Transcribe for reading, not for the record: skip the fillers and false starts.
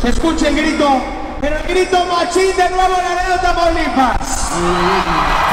Se escucha el grito, pero el grito machín de nuevo en Laredo, Tamaulipas.